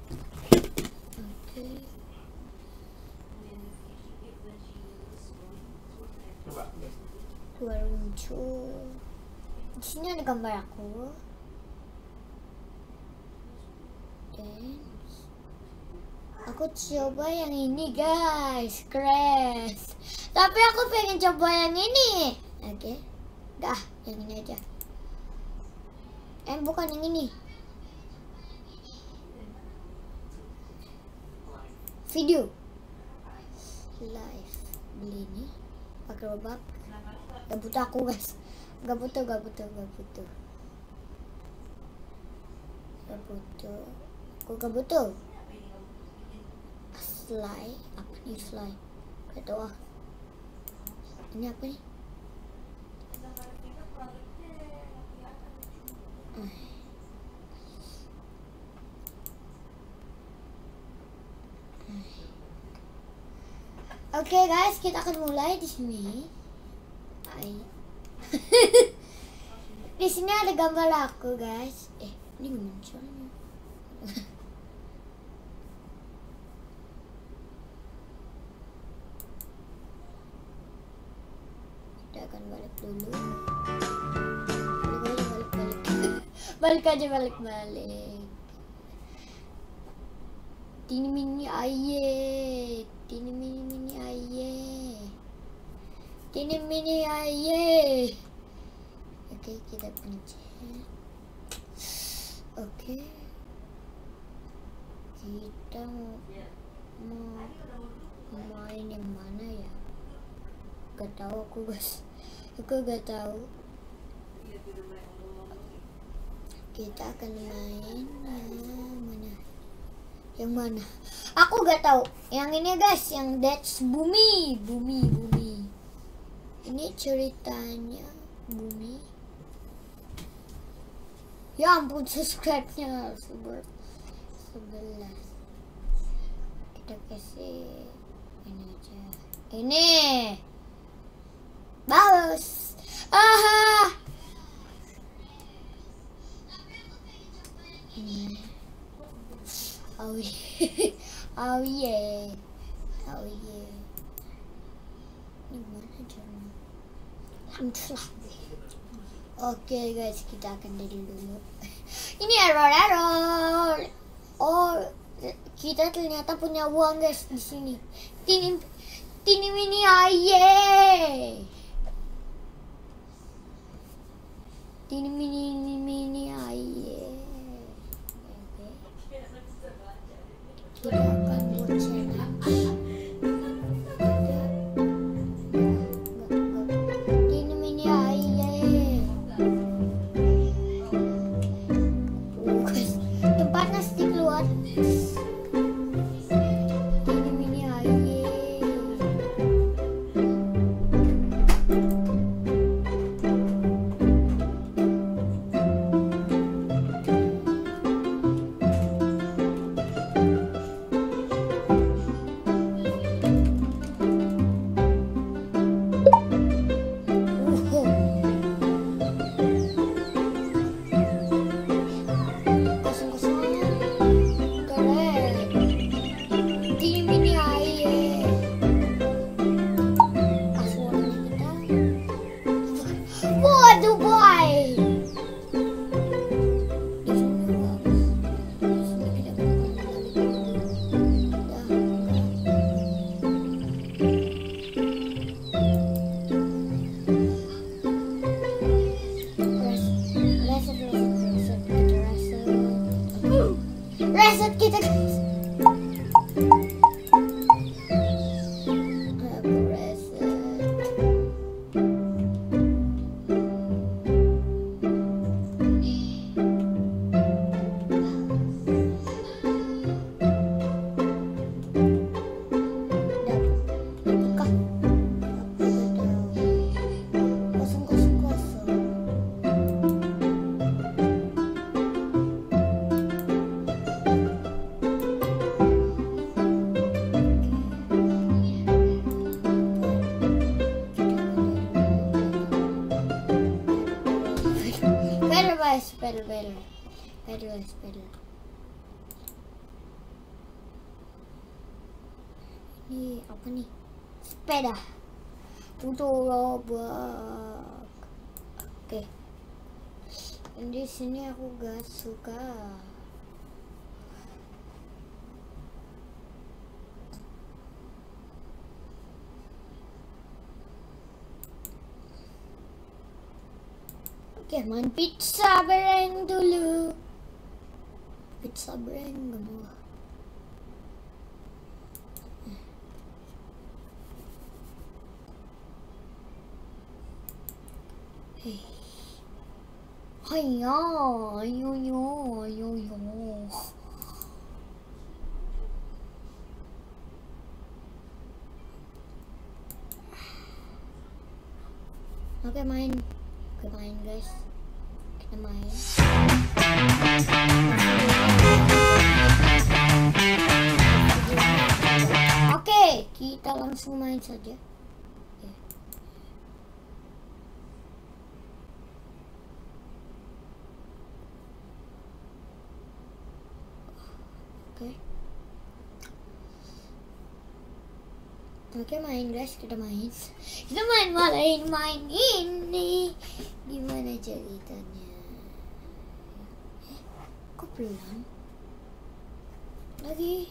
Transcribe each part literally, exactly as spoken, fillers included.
Oke. Keluar muncul. Di sini ada gambar aku. Dan aku coba yang ini guys, crash. Tapi aku pengen coba yang ini. Oke, dah yang ini aja. Eh bukan yang ini. Video. Live. Beli ini. Pakai robot. Gak butuh aku guys. Gak butuh, gak butuh, gak butuh. Gak butuh. Aku gak butuh. Slide. Apa nih slide? Gak tau ah. Ini apa nih? Oke okay, guys, kita akan mulai di sini. Hai. Di sini ada gambar aku guys. Eh, ini munculnya. Kita akan balik dulu. Balik, balik, balik, balik. Balik aja, balik, balik. Tini mini aye. Tini mini mini aye. Tini mini aye. Oke, kita pencet. Oke. Kita mau, mau main yang mana ya? Gak tahu aku guys. Aku gak tahu. Kita akan main yang mana? Yang mana? Aku gak tahu. Yang ini guys, yang That's Bumi, Bumi, Bumi. Ini ceritanya Bumi. Ya ampun, subscribe-nya sebelas. Kita kasih ini aja. Ini bagus. Aha. Ini. Oh yeah. Oh yeah. Oh yeah. Ini mana jalan? Alhamdulillah. Oke okay, guys, kita akan dari dulu. Ini error error. Oh, kita ternyata punya uang guys di sini. Tini tini mini aye. Tini mini mini aye. Kita akan buat challenge. Tini mini aye. Oh guys, tempat nasi keluar. Tini mini aye. Reset kita guys. Aku reset. Buka. Kosong kosong kosong. Pedal guys, pedal, pedal, pedal guys, pedal. Ini apa nih? Sepeda. Untuk Roblox. Oke. Dan di sini aku gak suka. Oke, main pizza bareng dulu. Pizza bareng gak mau. Hei. Ayo, ayo, ayo, ayo, ayo. Oke, main. Oke, main guys. Kita main. Oke, kita langsung main saja. Oke. Oke, main guys, kita main. Kita main main main ini. Gimana ceritanya? Eh, kok pelan? Lagi.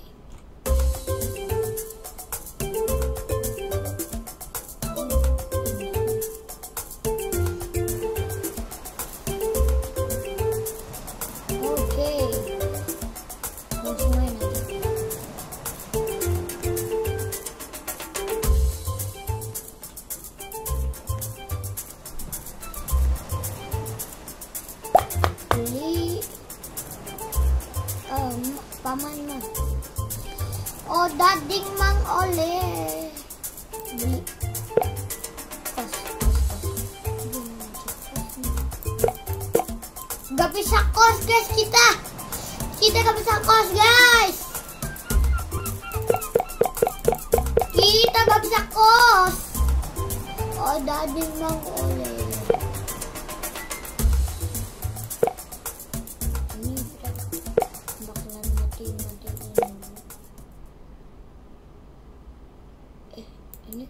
Oke. Langsung main aja. Beli um, paman mah. Oh, dading mang oleh beli kos, kos, kos. Gak bisa kos guys, kita kita gak bisa kos guys, kita gak bisa kos. Oh, dading mang oleh. Ini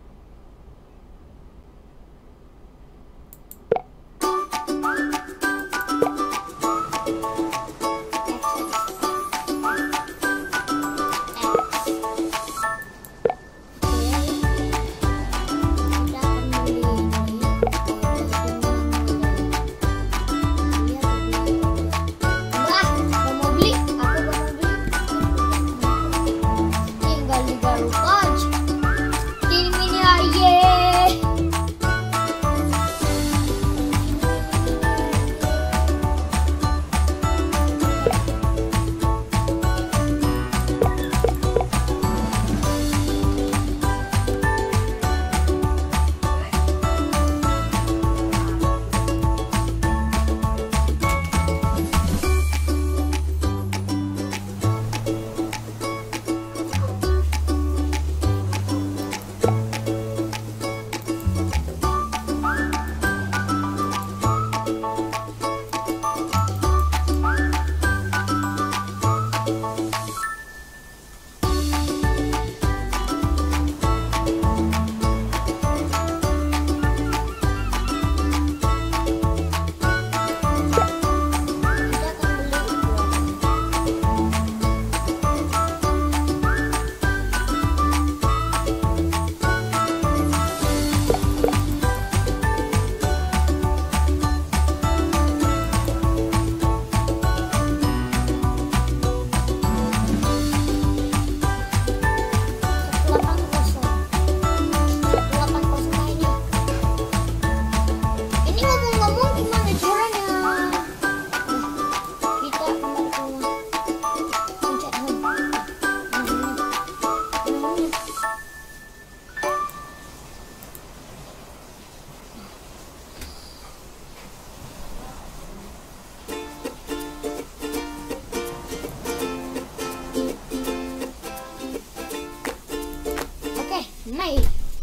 Nice.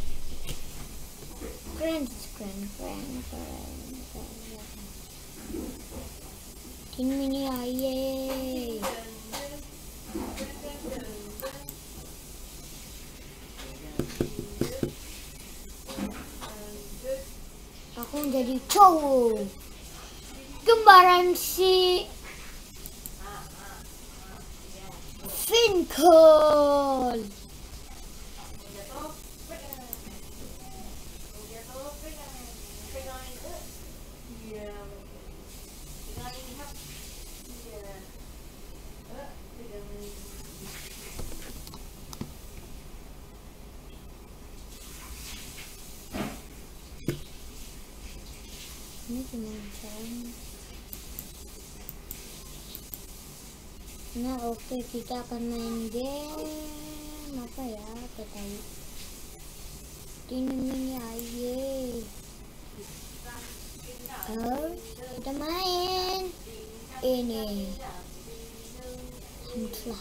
Keren, keren, keren, keren, keren. Ini aye. menjadi cowok. Kembaran si Finkel. Ini gimana caranya? Nah, oke, kita akan main game apa ya? Kita tahu. Ini mini aye. Oh, kita main ini. Alhamdulillah.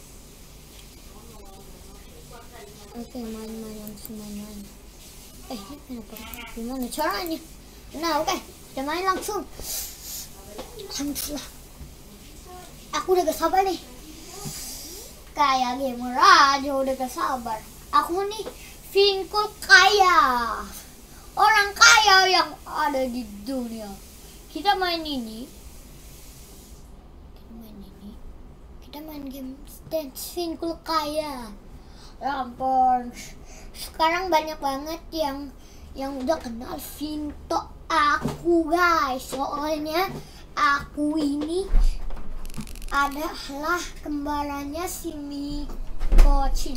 Oke, main-main langsung main-main. Eh, ini kenapa? Gimana caranya? Nah, oke, kita main langsung. Alhamdulillah. Aku udah gak sabar nih. Kayak gamer aja udah gak sabar. Aku nih Finkel kaya. Orang kaya yang ada di dunia. Kita main ini. Kita main ini. Kita main game Dance Finkel kaya. Ampun. Sekarang banyak banget yang yang udah kenal Finto aku, guys. Soalnya aku ini adalah kembarannya si Mikochi.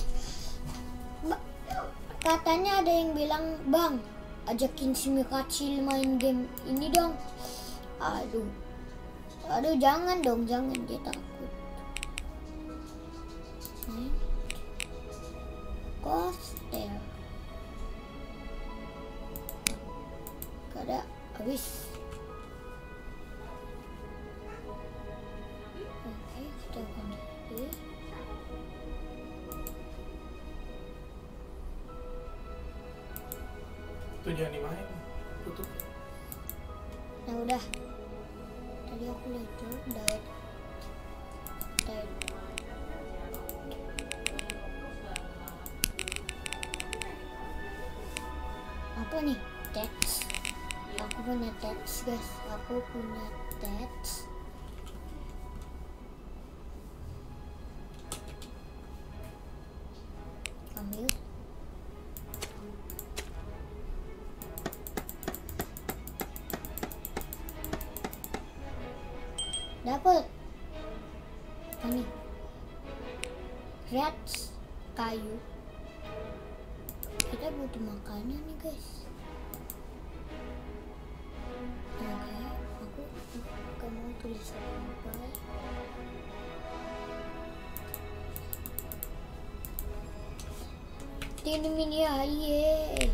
Katanya ada yang bilang, "Bang, ajakin si Mikochi main game ini dong." Aduh. Aduh, jangan dong, jangan, dia takut. Main. Coaster. Kada habis. Oke, kita akan jadi. Itu jangan dimain, tutup. Nah, udah. Tadi aku lihat tuh diet. Diet. Apa nih? Tats. Aku punya tats, guys. Aku punya tats. Ambil. Dapat. Ini. Rats kayu. Kita butuh makanan nih, guys. Oke, aku gak mau tulis apa-apa. Ini mini aye.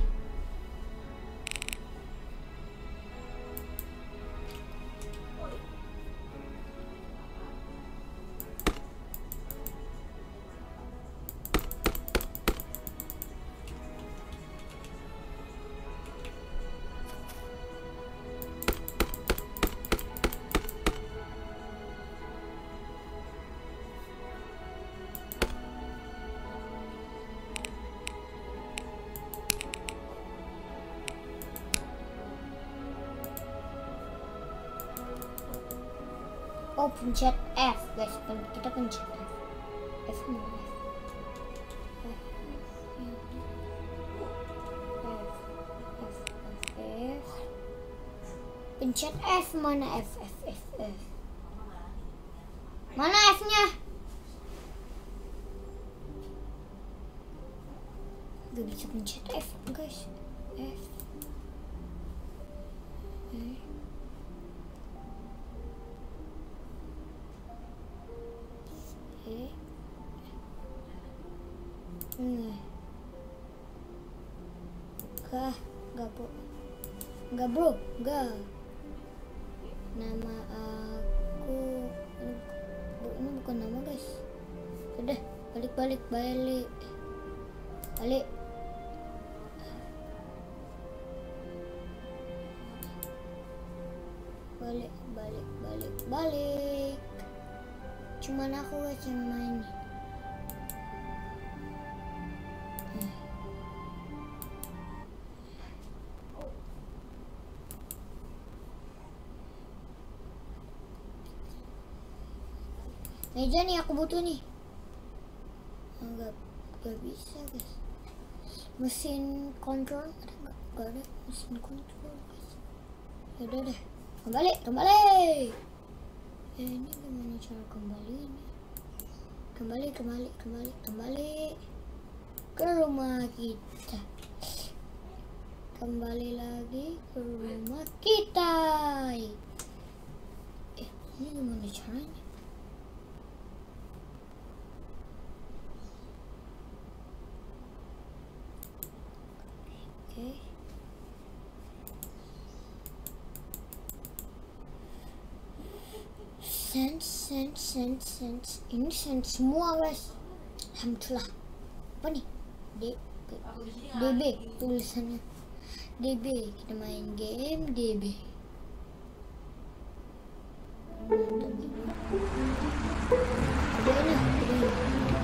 Oh, pencet F, guys. Kita pencet F. F mana F? F, F, F, F. Pencet F, mana F, F, F, F. Mana F-nya? Gak bisa pencet F, guys. F. Eh. Eh. Nah. Gak, gak bro. Gak bro, gak. Nama aku ini, ini bukan nama, guys. Udah, balik balik balik balik. Balik balik balik balik. Cuman aku guys yang main. Meja nih aku butuh nih. Enggak, enggak bisa guys. Mesin kontrol ada nggak? Nggak ada mesin kontrol guys. Ya udah deh, kembali, kembali. Ya ini gimana cara kembali ini? Kembali, kembali, kembali, kembali ke rumah kita. Kembali lagi ke rumah kita. Eh, ini gimana caranya? Oke. Sense, sense, sense, sense. Ini sense semua guys. Alhamdulillah. Apa nih? D B, D B tulisannya. D B, kita main game D B. Udah ini, udah ini.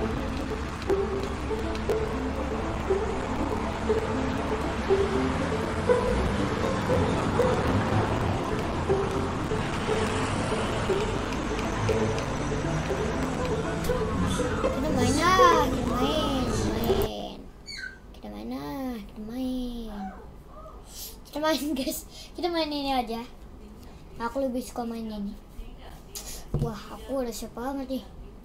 Kita main lah, kita main, main. Kita main lah, kita main. Kita main guys, kita main ini aja. Aku lebih suka main ini. Wah, aku udah siap banget nih.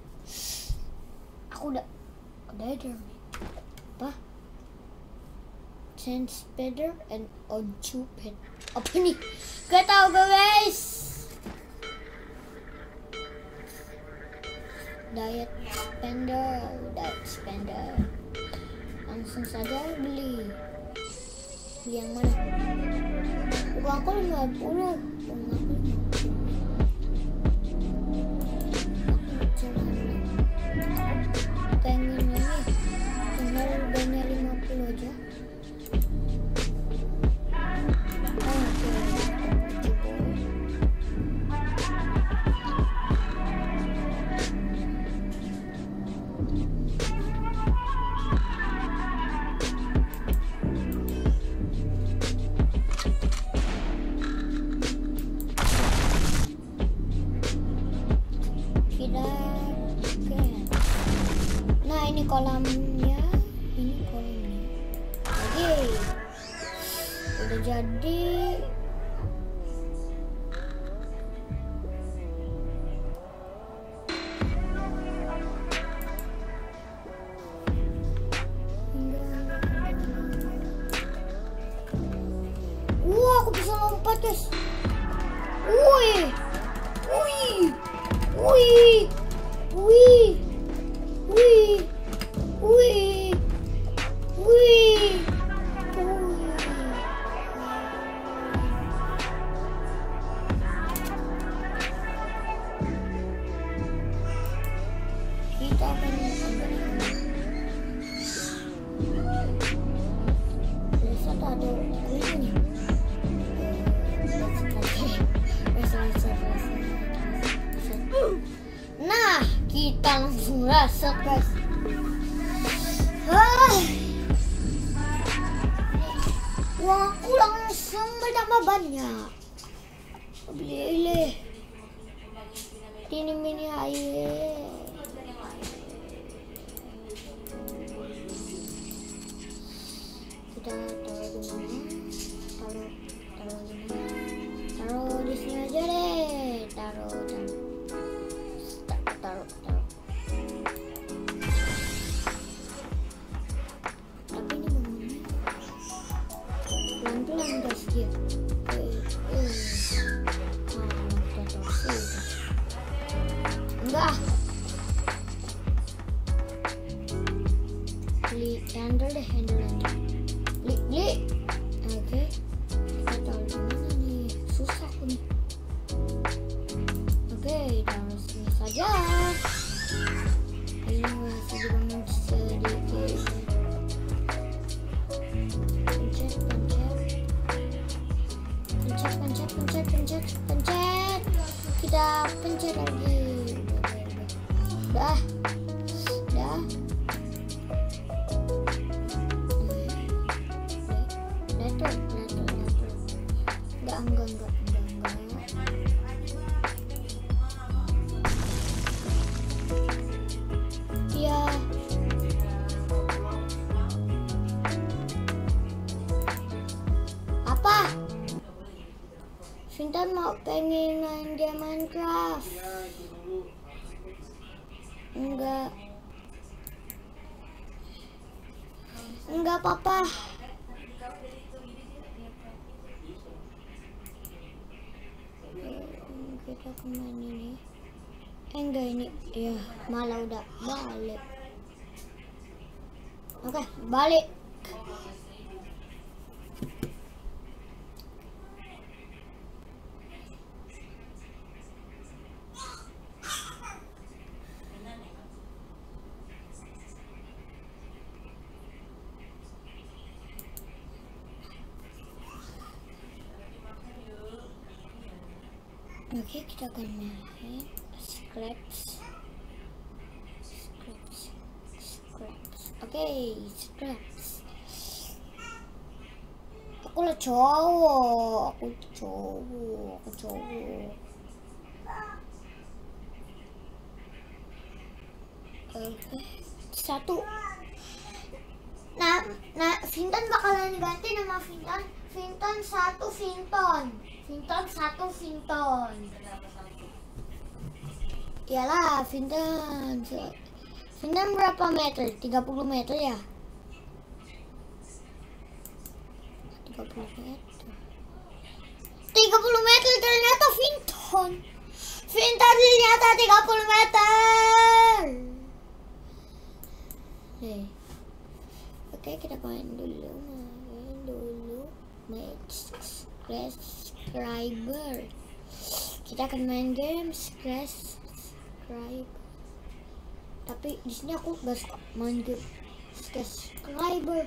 Aku udah, udah ada. Apa? Sense better and occupant. Apa nih? Gak tau guys. Diet spender, diet spender. Langsung saja beli. Beli yang mana? Uang aku lima puluh. Uang aku lima puluh. Aku pengen ini. Tinggal banyak lima puluh aja. Nah ini kolamnya, ini kolamnya. Oke, udah jadi. Wah, aku bisa lompat guys. Wih, wih, wih, wih. Wih, wih, wih, kita akan besok ada kuliah nih. Nah, kita langsung reset guys. Ah. Uang aku langsung bertambah banyak. Beli ini. Ini mini air. Kita taruh di mana? Taruh, taruh di mana? Taruh di sini aja deh. Taruh, taruh. Taruh, taruh. Tapi ini bangunnya pelan-pelan guys dia. Eh, eh. Ah, udah tahu sih. Enggak. Beli handle deh, handle handle. Beli, beli. Oke. Kita taruh di mana nih? Susah aku nih. Oke, taruh sini saja. Ini masih dibangun sedikit. Pencet, pencet. Pencet, pencet, pencet, pencet, pencet. Kita pencet lagi. Dah, dah. Fintan mau pengen main game Minecraft. Enggak. Enggak apa-apa. Kita kemana ini? Eh, enggak ini. Ya, malah udah balik. Oke, balik. Oke, kita akan main scraps. Scraps. Scraps. Oke, scraps. Aku lah cowok, aku cowok, aku cowok. Oke, satu. Nah, nah, Fintan bakalan ganti nama Fintan. Fintan satu Finton. Finton satu Finton. Iyalah, Fintan. Fintan berapa meter? tiga puluh meter ya? tiga puluh meter. tiga puluh meter ternyata Finton. Finton ternyata tiga puluh meter. Hey. Oke, kita main dulu. Main dulu. Make subscriber. Kita akan main game subscribe. Tapi di sini aku gak suka main game subscriber.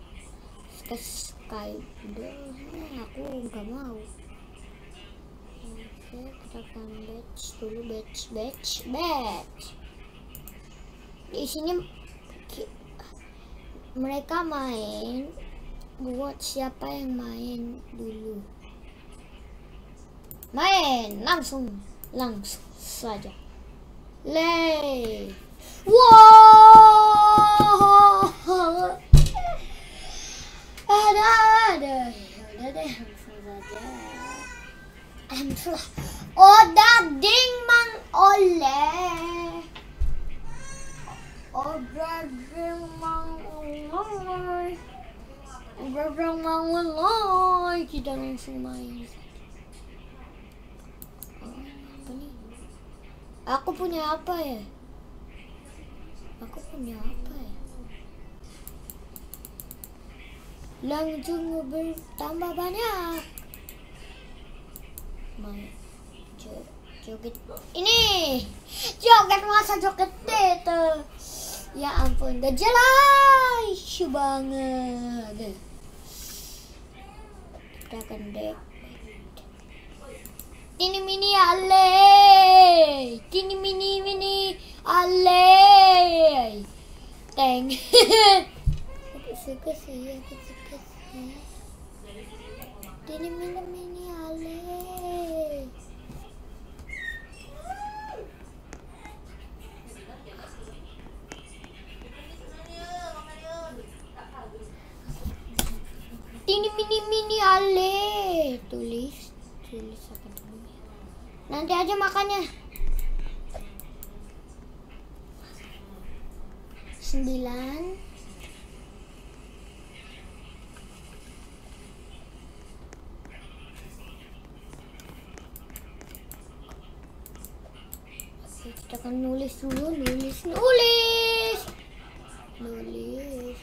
Subscriber. Nah, aku nggak mau. Oke, kita akan batch dulu, batch, batch, batch. Di sini mereka main buat siapa yang main dulu. Main langsung langsung saja. Lay. Wow. Ada ada. Udah deh, langsung saja. Alhamdulillah. Oh, daging mang oleh. Oh, daging mang oleh. Daging mang oleh. Kita langsung main. Aku punya apa ya? Aku punya apa ya? Langsung bertambah banyak. Main joget. Ini joget, masa joget itu? Ya ampun, gak jelas banget. Kita akan dek. Tini mini ale, tini mini mini ale, teng. Aku suka sih, aku suka sih. Tini mini mini ale. Tini mini mini ale, tulis, tulis apa dulu? Nanti aja makannya. Sembilan. Oke, kita akan nulis dulu, nulis, nulis, nulis.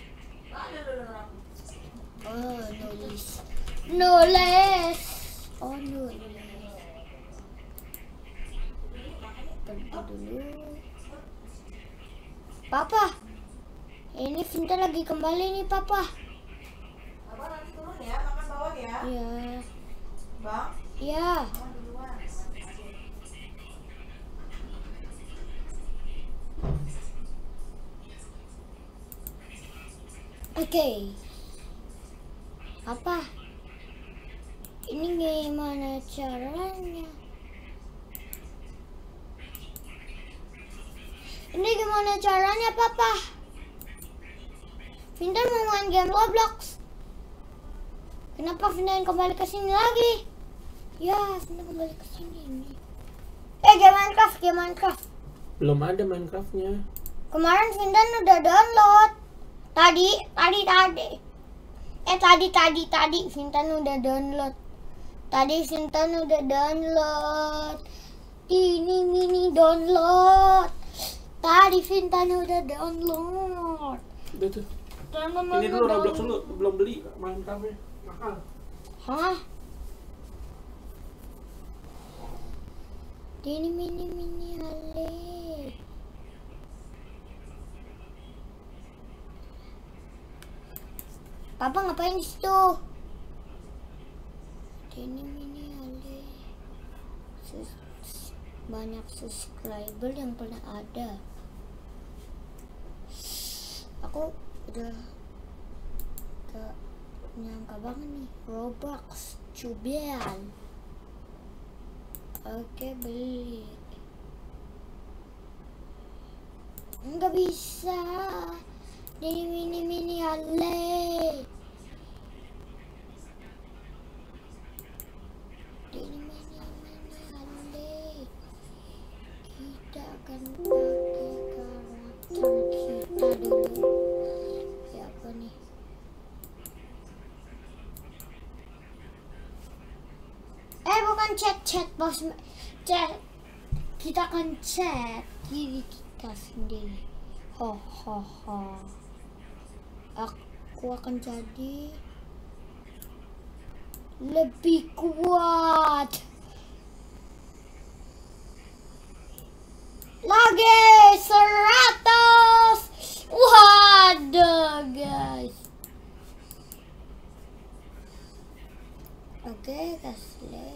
Oh, nulis, nulis. Oh, nulis. Dulu. Papa, ini Fintan lagi kembali nih, Papa. Abang nanti turun ya, makan bawah ya. Iya. Bang? Iya. Oke. Okay. Apa? Ini gimana caranya? Ini gimana caranya, Papa? Fintan mau main game Roblox. Kenapa Fintan kembali ke sini lagi? Ya, Vinta kembali ke sini nih. Eh, game Minecraft, game Minecraft. Belum ada Minecraftnya. Kemarin Vinta udah download. Tadi, tadi, tadi. Eh, tadi, tadi, tadi Vinta udah download. Tadi Vinta udah download. Ini mini download. Tadi Vinta udah download. Udah tuh. Ini dulu Roblox dulu, belum beli Minecraftnya. Mahal. Hah? Ini mini mini ale. Papa ngapain di situ? Ini mini ale. Sus- banyak subscriber yang pernah ada. Aku udah gak nyangka banget nih. Roblox cubian. Oke, beli. Nggak bisa. Ini mini mini ale. Ini mini mini ale. Kita akan pakai karakter kita dulu. Siapa nih? Eh, bukan chat chat bos, chat. Kita akan chat diri kita sendiri. Ho ho ho. Aku akan jadi lebih kuat. Lagi seratus. Waduh guys. Oke, kasih.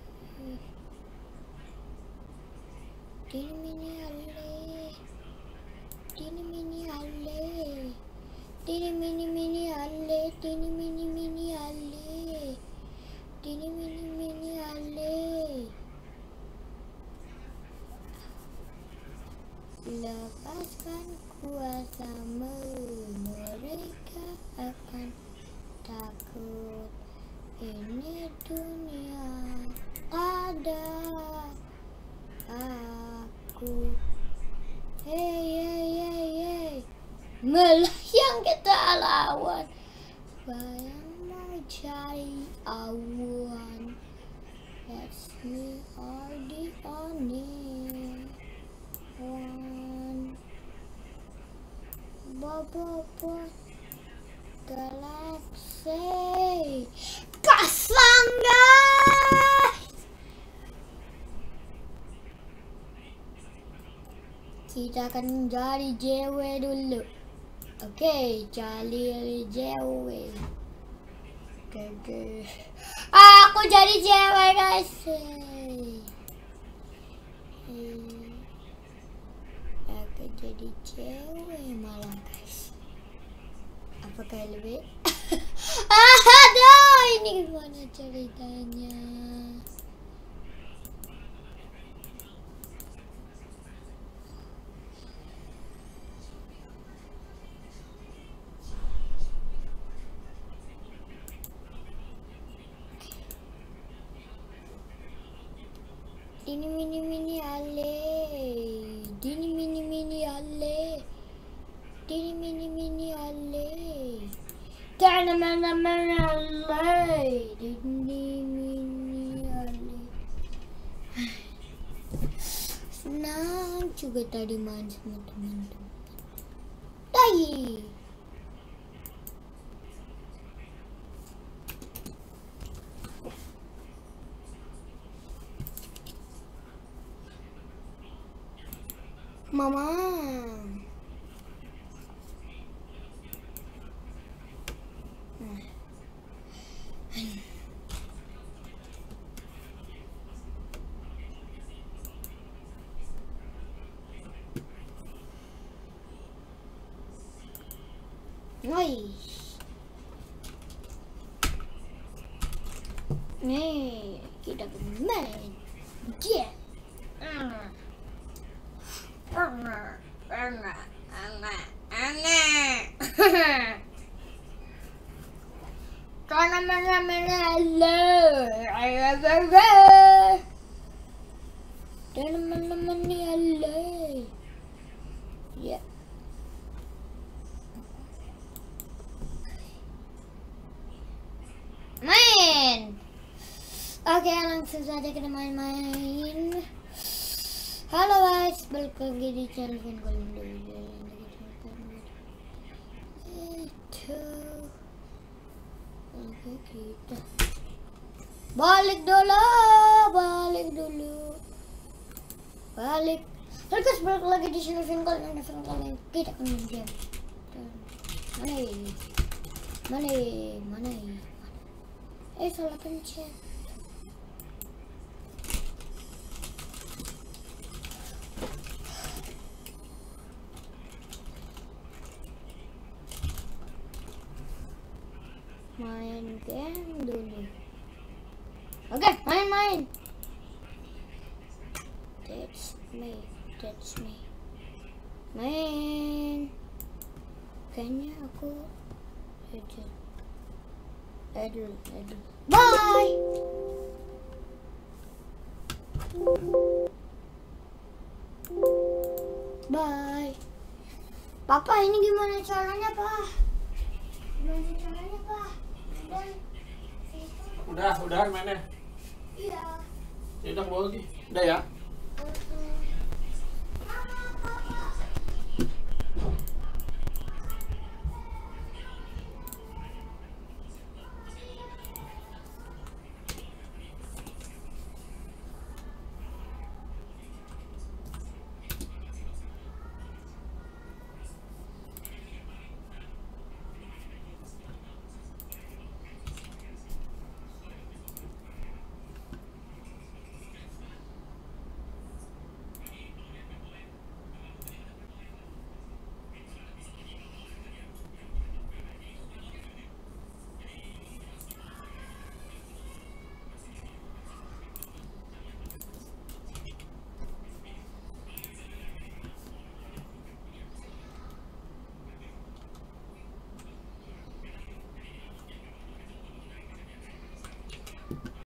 Ini mini ale. Ini mini ale. Ini mini mini ale. Ini mini mini ale. Ini mini mini ale. Lepaskan kuasamu, mereka akan takut. Ini dunia ada aku. Hey hey hey hey, melayang kita lawan. Bayang mau cari awan. Let's me are the only one. Bobo galaksi pasang guys. Kita akan cari J W dulu. Oke, cari J W. Oke, oke. Aku jadi J W guys. Aku jadi J W malah guys. Apakah lebih? Aduh, ini gimana ceritanya? Ini mini mini ale. Ini mini mini ale. Ini mini mini ale. Karena mana mana ale. Ini mini ale. Senang juga tadi main sama teman-teman. Tai. Mama. Nice. Nih, kita bermain. Yeah. Ah. Ana, ana, ana, ana. mana mana mana halo, ayah bebe, dan mana mana halo, ya. Main. Oke, langsung saja kita main-main. Halo guys, balik lagi di channel Vincol. Itu. Oke, kita balik dulu, balik dulu. Balik. Terus balik lagi di channel Vincol yang Vincol yang kita akan menjam. Mana ini? Mana ini? Mana ini? Eh, salah pencet. Main game dulu. Oke, main-main. That's me, that's me. Main. Kayaknya aku aja. Aduh, aduh. Bye. Bye. Papa, ini gimana caranya, Pak? Gimana caranya, Pak? Dan Udah, udahan mainnya. iya. Ya udah bawa lagi. Udah ya.